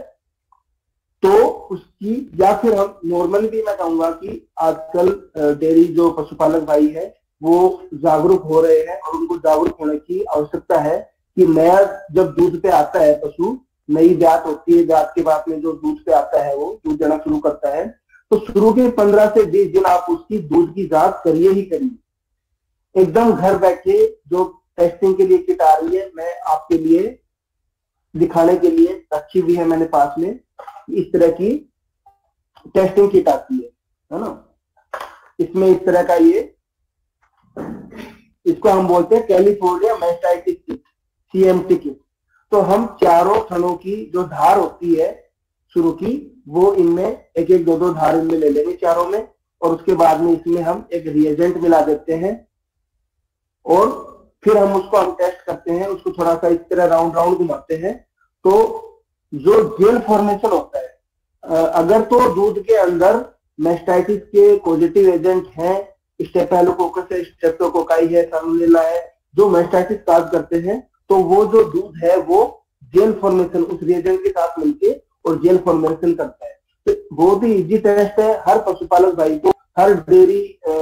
[SPEAKER 9] तो उसकी, या फिर हम नॉर्मल भी मैं कहूंगा कि आजकल डेयरी जो पशुपालक भाई है वो जागरूक हो रहे हैं, और उनको जागरूक होने की आवश्यकता है कि नया जब दूध पे आता है पशु, नई जात होती है, जात के बाद में जो दूध पे आता है वो दूध देना शुरू करता है, तो शुरू के 15 से 20 दिन आप उसकी दूध की जांच करिए ही करिए। एकदम घर बैठे जो टेस्टिंग के लिए किट आ रही है, मैं आपके लिए दिखाने के लिए रखी हुई है मैंने पास में, इस तरह की टेस्टिंग किट आती है ना। इसमें इस तरह का ये, इसको हम बोलते हैं कैलिफोर्निया मैस्टाइटिस किट, CMT किट। तो हम चारों थनों की जो धार होती है शुरू की, वो इनमें एक एक दो धार इनमें ले लेंगे चारों में, और उसके बाद में इसमें हम एक रिएजेंट मिला देते हैं, और फिर हम उसको हम टेस्ट करते हैं। उसको थोड़ा सा इस तरह राउंड राउंड घुमाते हैं, तो जो जेल फॉर्मेशन होता है, अगर तो दूध के अंदर मैस्टाइटिस के पॉजिटिव एजेंट हैं, स्टेफिलोकोकस है, स्ट्रेप्टोकोकाई है, साल्मोनेला है, जो मैस्टाइटिस काज करते हैं, तो वो जो दूध है वो जेल फॉर्मेशन उस रिएजेंट के साथ मिलके और जेल फॉर्मेशन करता है। तो बहुत ही इजी टेस्ट है, हर पशुपालक भाई को, हर डेयरी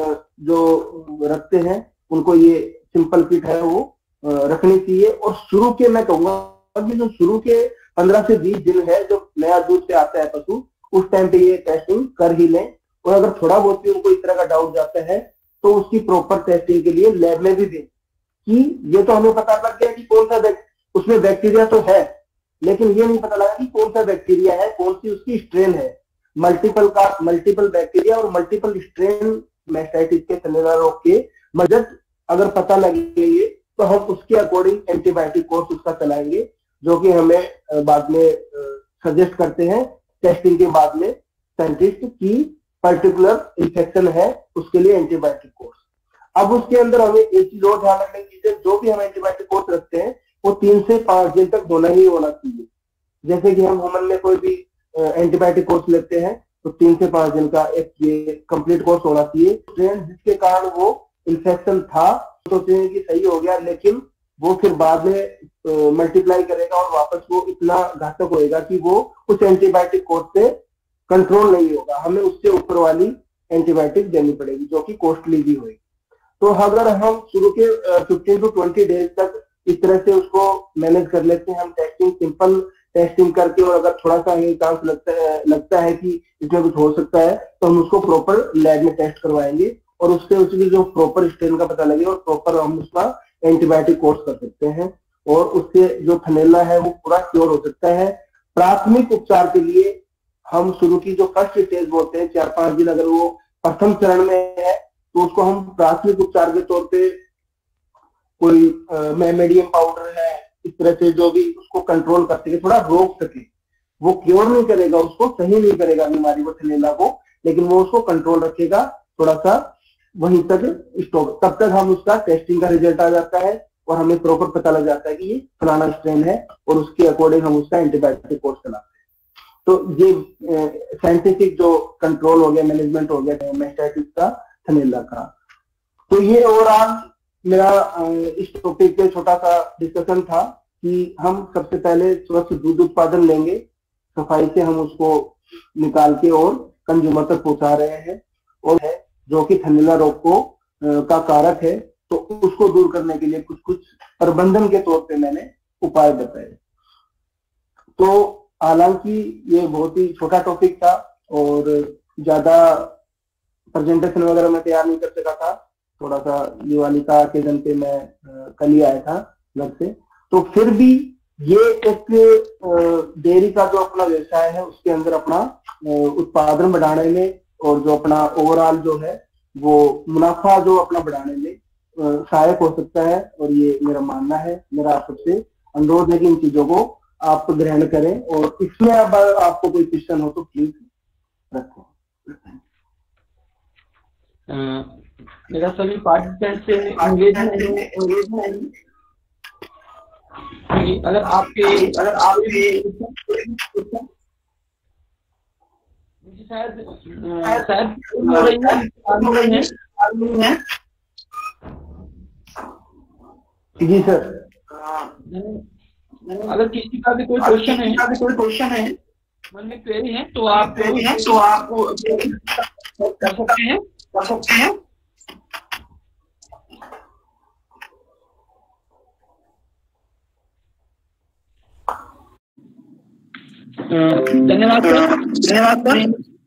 [SPEAKER 9] जो रखते हैं उनको ये सिंपल किट है वो रखनी चाहिए। और शुरू के, मैं कहूंगा कि जो शुरू के 15 से 20 दिन है, जो नया दूध पे आता है पशु, उस टाइम पे ये टेस्टिंग कर ही लें। और अगर थोड़ा बहुत भी उनको इस तरह का डाउट जाता है तो उसकी प्रॉपर टेस्टिंग के लिए लैब में भी दें, कि ये तो हमें पता लग गया कि कौन सा उसमें बैक्टीरिया तो है, लेकिन ये नहीं पता लगा कि कौन सा बैक्टीरिया है, कौन सी उसकी स्ट्रेन है। मल्टीपल बैक्टीरिया और मल्टीपल स्ट्रेन मैस्टाइटिस के थनैला रोग के मदद अगर पता लगेगी तो हम उसके अकॉर्डिंग एंटीबायोटिक कोर्स उसका चलाएंगे, जो कि हमें बाद में सजेस्ट करते हैं टेस्टिंग के बाद में साइंटिस्ट की पर्टिकुलर इन्फेक्शन है उसके लिए एंटीबायोटिक कोर्स। अब उसके अंदर हमें एक चीज और ध्यान रखने की चीज, जो भी हम एंटीबायोटिक कोर्स रखते हैं वो 3 से 5 दिन तक होना ही होना चाहिए। जैसे कि हम ह्यूमन में कोई भी एंटीबायोटिक कोर्स लेते हैं तो 3 से 5 दिन का एक ये कंप्लीट कोर्स होना चाहिए। स्ट्रेन जिसके कारण वो इन्फेक्शन था, सोचते हैं कि सही हो गया, लेकिन वो फिर बाद में मल्टीप्लाई करेगा और वापस वो इतना घातक होएगा कि वो उस एंटीबायोटिक कोर्स से कंट्रोल नहीं होगा, हमें उससे ऊपर वाली एंटीबायोटिक देनी पड़ेगी, जो कि कॉस्टली भी होगी। तो अगर हम शुरू के 15 to 20 डेज तक इस तरह से उसको मैनेज कर लेते हैं, हम टेस्टिंग, सिंपल टेस्टिंग करके, और अगर थोड़ा सा हमें चांस लगता है कि इसमें कुछ हो सकता है तो हम उसको प्रॉपर लैब में टेस्ट करवाएंगे और उससे उसकी जो प्रॉपर स्ट्रेन का पता लगेगा और प्रॉपर हम उसका एंटीबायोटिक कोर्स कर सकते हैं और उससे जो थनैला है वो पूरा क्योर हो सकता है। प्राथमिक उपचार के लिए हम शुरू की जो फर्स्ट स्टेज बोलते हैं 4-5 दिन, अगर वो प्रथम चरण में है तो उसको हम प्राथमिक उपचार के तौर पे कोई मेडियम पाउडर है, इस तरह से जो भी उसको कंट्रोल कर सके, थोड़ा रोक सके। वो क्योर नहीं करेगा, उसको सही नहीं करेगा बीमारी को, थनैला को, लेकिन वो उसको कंट्रोल रखेगा, थोड़ा सा वहीं तक स्टॉप। तब तक हम उसका टेस्टिंग का रिजल्ट आ जाता है और हमें प्रॉपर पता लग जाता है कि ये फलाना स्ट्रेन है और उसके अकॉर्डिंग हम उसका एंटीबायोटिक कोर्स चलाते हैं। तो ये साइंटिफिक जो कंट्रोल हो गया, मैनेजमेंट हो गया मैस्टाइटिस का, थनैला का। तो ये ओवरऑल मेरा इस टॉपिक पे छोटा सा डिस्कशन था कि हम सबसे पहले स्वच्छ दूध उत्पादन लेंगे, सफाई से हम उसको निकाल के और कंज्यूमर तक पहुंचा रहे हैं, और है जो कि थनैला रोग को का कारक है, तो उसको दूर करने के लिए कुछ कुछ प्रबंधन के तौर पे मैंने उपाय बताए। तो हालांकि ये बहुत ही छोटा टॉपिक था और ज्यादा प्रेजेंटेशन वगैरह मैं तैयार नहीं कर सका था, थोड़ा सा दिवाली के दिन पे मैं कल ही आया था घर से। तो फिर भी ये एक डेयरी का जो अपना व्यवसाय है उसके अंदर अपना उत्पादन बढ़ाने में और जो अपना ओवरऑल जो है वो मुनाफा जो अपना बढ़ाने में सहायक हो सकता है, और ये मेरा मानना है। मेरा आप सबसे अनुरोध है कि इन चीजों को आप ग्रहण करें और इसमें अब आपको कोई क्वेश्चन हो तो प्लीज रखें।
[SPEAKER 1] मेरा सभी पार्टिसिपेंट से एंगेज है। अगर आपके शायद हो रही है
[SPEAKER 9] जी सर।
[SPEAKER 1] अगर किसी का भी कोई क्वेश्चन है, मन में क्वेरी है तो आप कर सकते हैं। धन्यवाद सर।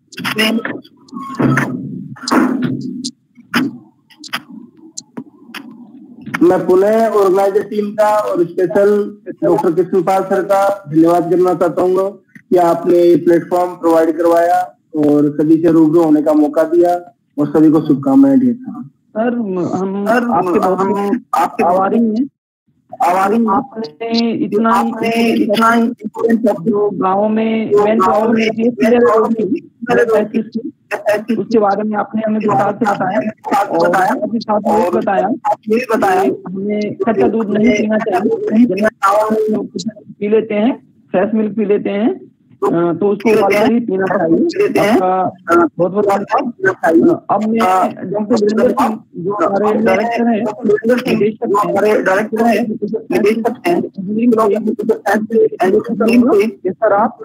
[SPEAKER 9] मैं पुनः ऑर्गेनाइजर टीम का और स्पेशल डॉक्टर कृष्णपाल सर का धन्यवाद करना चाहता हूँ कि आपने ये प्लेटफॉर्म प्रोवाइड करवाया और सभी से रूबरू होने का मौका दिया और सभी को शुभकामनाएं दी।
[SPEAKER 10] सर हम आपके आभारी हैं। आपने इतना जो गाँव में उसके बारे में आपने हमें विस्तार से बताया और बताया हमें कच्चा दूध नहीं पीना चाहिए, पी लेते हैं, फ्रेश मिल्क पी लेते हैं, तो उसको उबालकर ही पीना चाहिए। आपका बहुत बहुत धन्यवाद। अब मैं डॉक्टर वीरेंद्र सिंह जो हमारे डायरेक्टर हैं, सर आप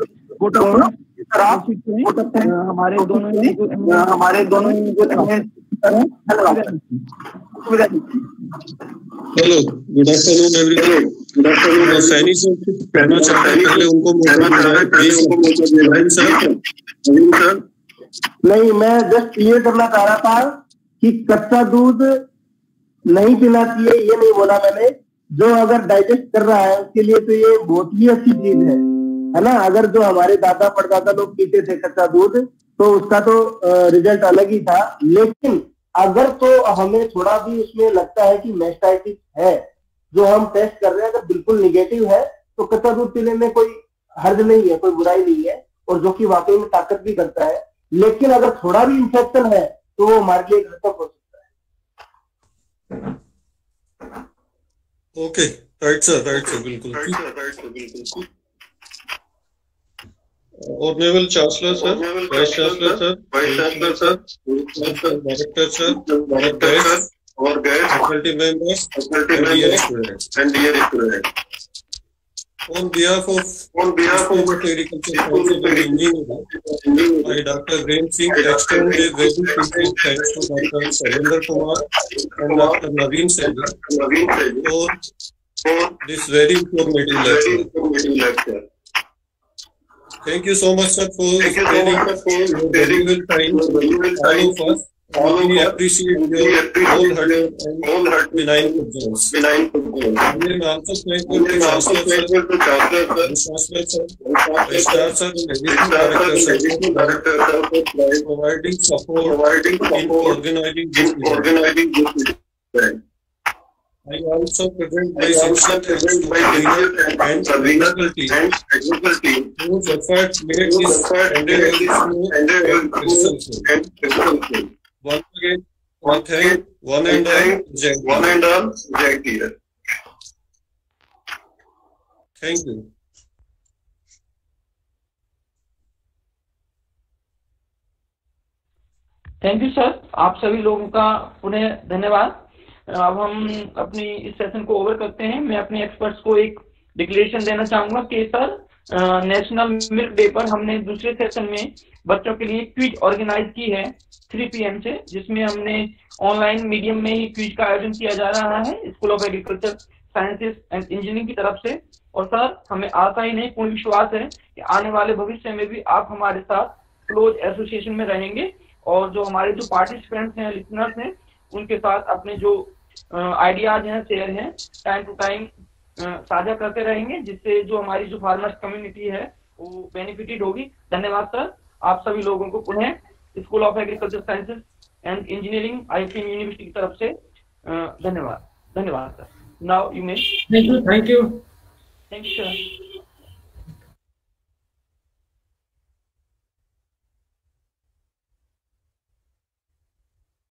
[SPEAKER 10] हमारे दोनों
[SPEAKER 2] hello, good afternoon everyone. Good afternoon. Saini sir कहना चाहता है, पहले उनको सर।
[SPEAKER 9] नहीं, मैं जस्ट क्लियर करना चाह रहा था कि कच्चा दूध नहीं पीना चाहिए, ये नहीं बोला मैंने। जो अगर डाइजेस्ट कर रहा है उसके लिए तो ये बहुत ही अच्छी चीज है ना। अगर जो हमारे दादा परदादा लोग पीते थे कच्चा दूध तो उसका तो रिजल्ट अलग ही था, लेकिन अगर तो हमें थोड़ा भी उसमें लगता है कि मैस्टाइटिस है, जो हम टेस्ट कर रहे हैं अगर बिल्कुल निगेटिव है तो कच्चा दूध पीने में कोई हर्ज नहीं है, कोई बुराई नहीं है, और जो कि वाकई में ताकत भी करता है। लेकिन अगर थोड़ा भी इंफेक्शन है तो वो हमारे लिए घातक हो सकता है।
[SPEAKER 2] ओके, राइट सर, बिल्कुल। Honourable chancellor sir, vice chancellor sir, director sir और guest, faculty members and dear students. On behalf of School of Agriculture, Sciences and Engineering, I, Dr. Prem Singh, extend a very sincere thanks to Dr. Salinder Kumar and Dr. Naveen Sehgal for this very informative lecture. Thank you so much, sir, for sparing your valuable time, all of us. We appreciate your wholehearted and benign presence. We will also thank you to Chancellor sir, Registrar sir, and Executive Director sir, for providing support in organizing this event. I also present my sincere thanks to the technical team whose efforts made this endeavor successful. Once again, one thank one and all Jack here. Thank you.
[SPEAKER 1] Thank you sir, आप सभी लोगों का पुनः धन्यवाद। अब हम अपनी इस सेशन को ओवर करते हैं। मैं अपने एक्सपर्ट्स को एक डिक्लेरेशन देना चाहूंगा कि सर नेशनल मिल्क डे पर हमने दूसरे सेशन में बच्चों के लिए क्विज ऑर्गेनाइज की है 3 PM से, जिसमें हमने ऑनलाइन मीडियम में ही क्विज का आयोजन किया जा रहा है school of agriculture sciences and engineering की तरफ से। और सर हमें आशा ही नहीं पूर्ण विश्वास है कि आने वाले भविष्य में भी आप हमारे साथ क्लोज एसोसिएशन में रहेंगे और जो हमारे जो पार्टिसिपेंट्स हैं, लिसनर्स हैं, उनके साथ अपने जो आइडियाज हैं, शेयर हैं, टाइम टू टाइम साझा करते रहेंगे, जिससे जो हमारी जो फार्मर्स कम्युनिटी है वो बेनिफिटेड होगी। धन्यवाद सर, आप सभी लोगों को पुनः school of agriculture sciences and engineering IIM university की तरफ से धन्यवाद sir. Now you may.
[SPEAKER 3] Thank you
[SPEAKER 1] sir.